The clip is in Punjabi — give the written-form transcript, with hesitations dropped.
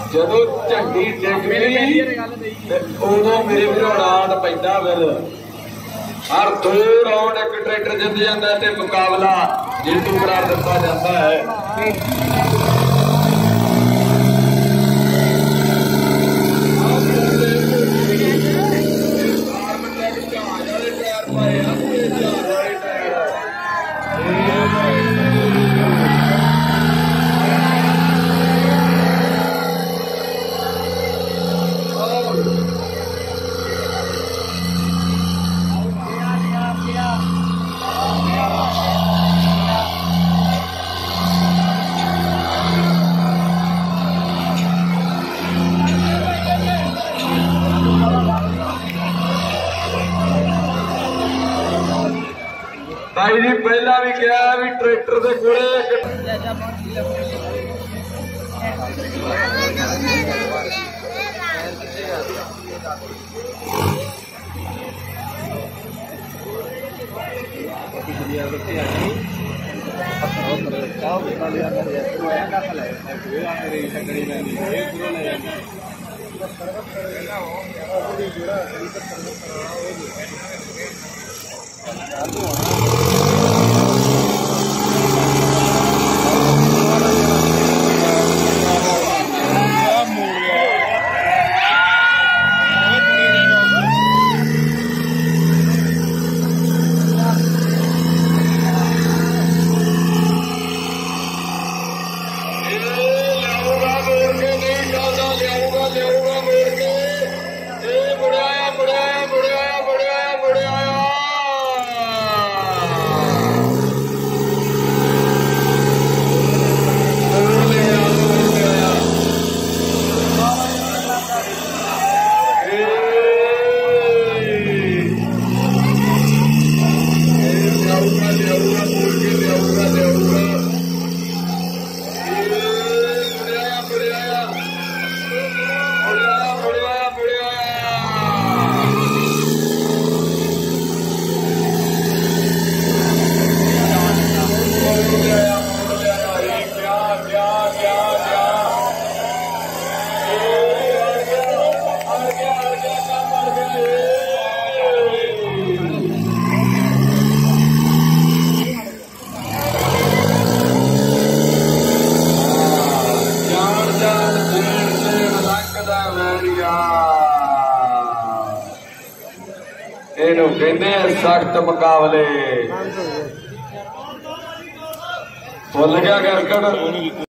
ਜਦੋਂ ਝੰਡੀ ਡਿੱਗਦੀ ਉਦੋਂ ਮੇਰੇ ਵੀਰੋ ਰਾਤ ਪੈਂਦਾ ਫਿਰ ਹਰ 2 ਰਾਉਂਡ ਇੱਕ ਟਰੈਕਟਰ ਜਿੱਤ ਜਾਂਦਾ ਤੇ ਮੁਕਾਬਲਾ ਜੇਤੂ ਕਰਾਰ ਦਿੱਤਾ ਜਾਂਦਾ ਹੈ। भाई जी पहला भी क्या भी ट्रैक्टर के कोले सख्त मुकाबले भुल गया करकट।